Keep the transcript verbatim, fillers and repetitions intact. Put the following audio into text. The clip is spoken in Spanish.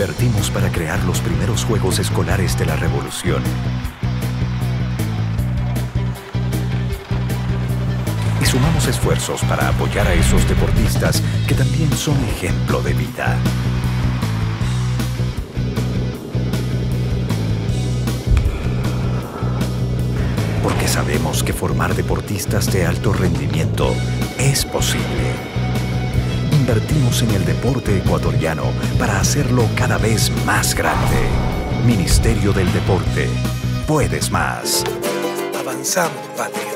Invertimos para crear los primeros Juegos Escolares de la Revolución. Y sumamos esfuerzos para apoyar a esos deportistas que también son ejemplo de vida. Porque sabemos que formar deportistas de alto rendimiento es posible. Invertimos en el deporte ecuatoriano para hacerlo cada vez más grande. Ministerio del Deporte. Puedes más. Avanzamos, patria.